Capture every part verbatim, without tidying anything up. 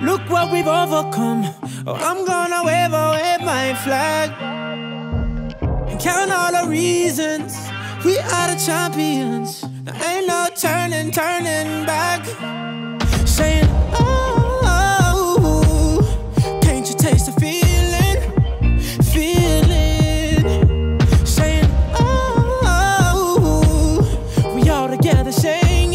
Look what we've overcome. Oh, I'm gonna wave away my flag and count all the reasons we are the champions. There ain't no turning, turning back. Saying, oh, oh, can't you taste the feeling, feeling? Saying, oh, oh, we all together singing.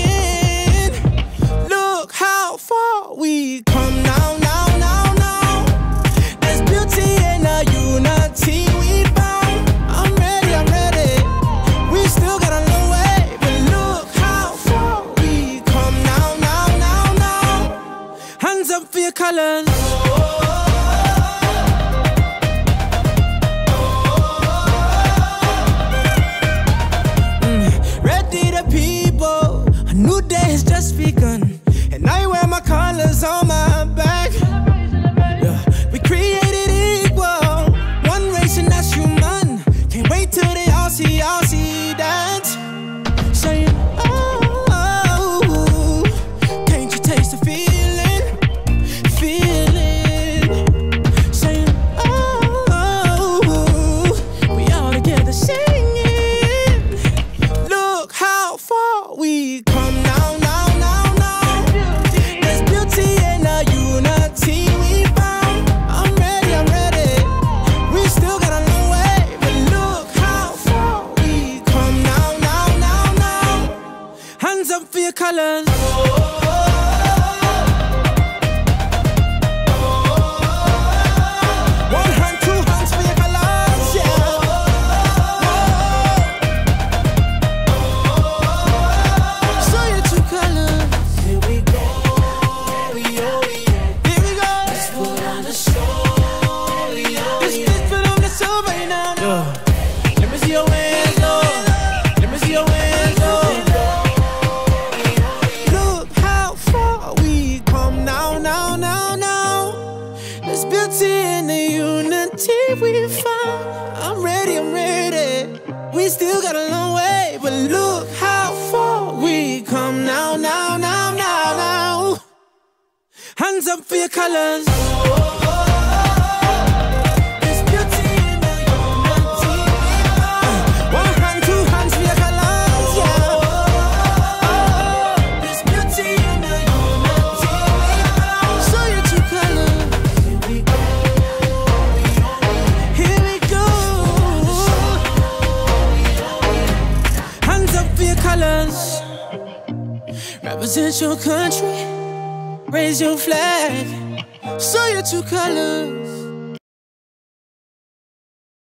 Look how far we come now, now, now, now. There's beauty in the unity we found. I'm ready, I'm ready. We still got a long way, but look how far we come now, now, now, now. Hands up for your colors. Mm, ready the people, a new day has just begun. And I wear my colors on my back. Yeah. We created equal, one race and that's human. Can't wait till they all see, all see that. Saying, oh, oh, can't you taste the feeling, feeling? Saying, oh, oh, we all together singing. Look how far we come now, now. For your colors. One hand, two hands for your colors, yeah. Show your true colors. Here we go, yo, yeah. Here we go. Let's put on the show, yo. Let's put on the show right now. Yeah. Let me see your hands, Lord. Let me see your hands, Lord. In the unity we found. I'm ready, I'm ready. We still got a long way, but look how far we come now, now, now, now, now. Hands up for your colors. There's beauty in the unity we found. One hand, two hands for your colors, yeah. There's beauty in the unity we found. Show your true colors. Here we go. Colors. Represent your country, raise your flag, show your true colors.